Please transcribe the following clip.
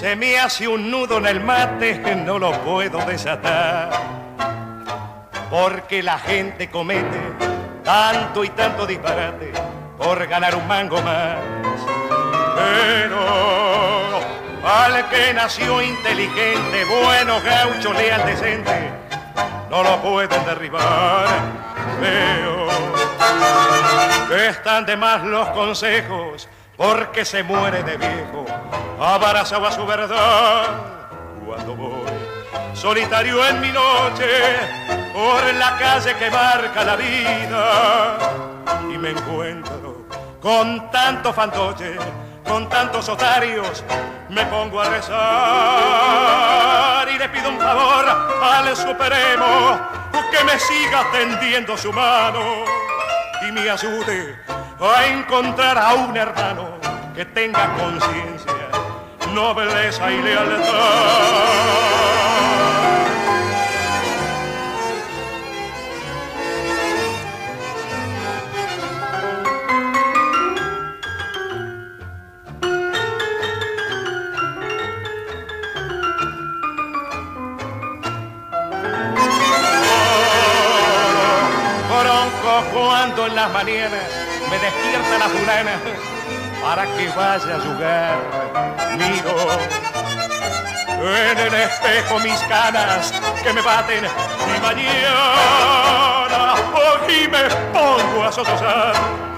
Se me hace un nudo en el mate que no lo puedo desatar, porque la gente comete tanto y tanto disparate por ganar un mango más. Pero al que nació inteligente, bueno, gaucho, leal, decente, no lo pueden derribar. Veo que están de más los consejos, porque se muere de viejo, abrazado a su verdad. Cuando voy solitario en mi noche por la calle que marca la vida y me encuentro con tantos fantoches, con tantos otarios, me pongo a rezar y le pido un favor al Supremo que me siga tendiendo su mano y me ayude a encontrar a un hermano que tenga conciencia, nobleza y lealtad. Cuando en las mañanas me despierta la fulana para que vaya a jugar, miro en el espejo mis canas que me baten y mañana hoy me pongo a sollozar.